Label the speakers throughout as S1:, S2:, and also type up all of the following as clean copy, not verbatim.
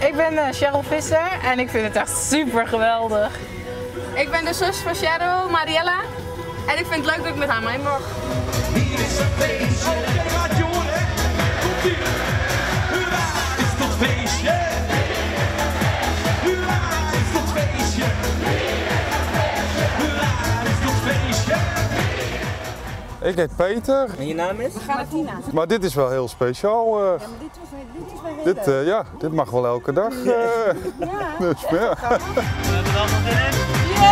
S1: Ik ben Cheryl Visser en ik vind het echt super geweldig.
S2: Ik ben de zus van Cheryl, Mariella. En ik vind het leuk dat ik met haar mee mag.
S3: Hier is een feestje. Oké, laat je horen, hè. Komt-ie. Hoera, is tot feestje. Hoera, is tot feestje. Hoera, is tot feestje.
S4: Ik heet Peter.
S5: En je naam is?
S6: Martina.
S4: Maar dit is wel heel speciaal.
S6: Ja, maar dit is wel heel leuk.
S4: Dit mag wel elke dag.
S6: Ja.
S4: Dus, ja.
S5: We hebben er allemaal zin in.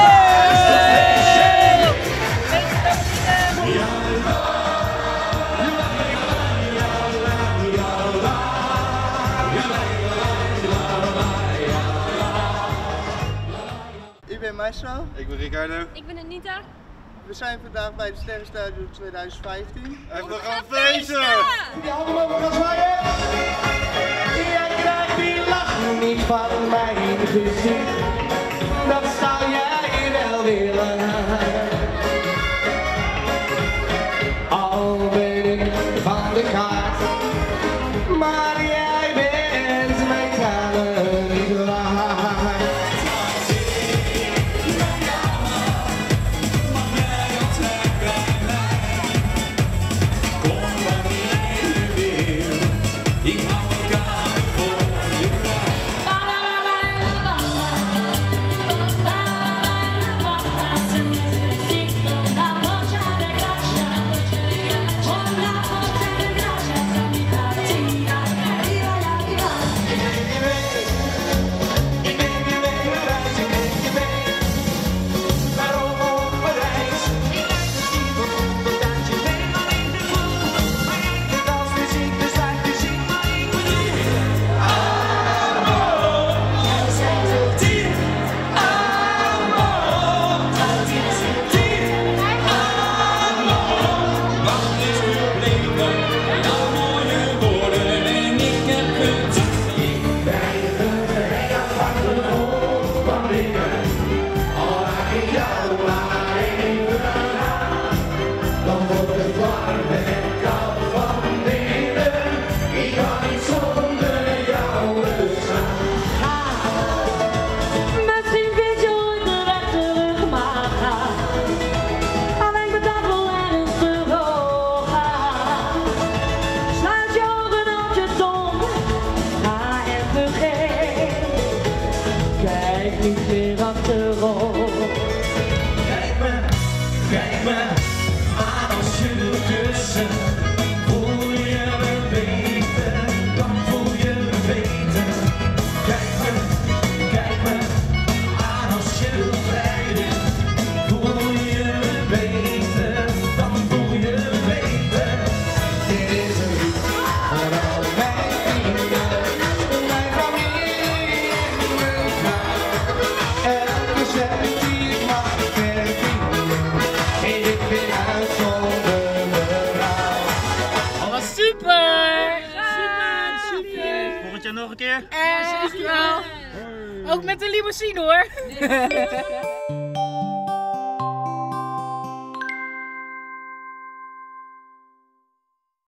S7: Ik ben Marcel.
S4: Ik ben Ricardo.
S8: Ik ben Anita.
S7: We zijn vandaag bij de Sterrenstudio 2015.
S4: En we gaan feesten!
S7: Die handen mogen gaan zwaaien. Jij krijgt die lach niet van mijn gezicht. Dat zou jij wel willen. Al ben ik van de kaart. Maar jij bent mijn tranen niet waard. Niet meer achterom. Kijk me aan als je wil kussen. Voel je me beter, dan voel je me beter. Kijk me aan als je wil vrijden. Voel je me beter, dan voel je me beter. Dit is een lied voor al mijn vrienden, mijn familie en mijn vrouw. Elke cent die ik mag verdienen, geef ik weer uit zonder berouw.
S5: Dat was super! Super! Volgend jaar nog een keer?
S1: Echt wel. Ook met de limousine hoor.